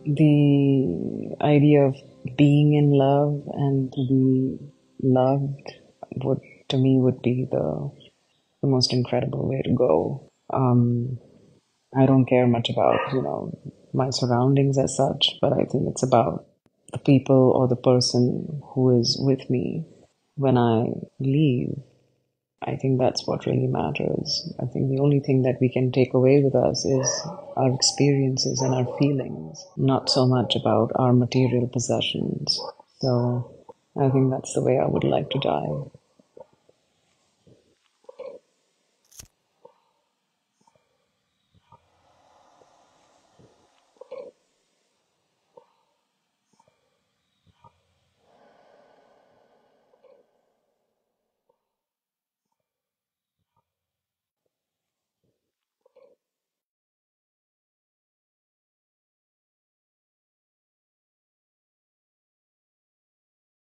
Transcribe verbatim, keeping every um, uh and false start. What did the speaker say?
the idea of being in love and to be loved would, to me, would be the, the most incredible way to go. Um, I don't care much about, you know, my surroundings as such, but I think it's about the people or the person who is with me when I leave. I think that's what really matters. I think the only thing that we can take away with us is our experiences and our feelings, not so much about our material possessions. So I think that's the way I would like to die.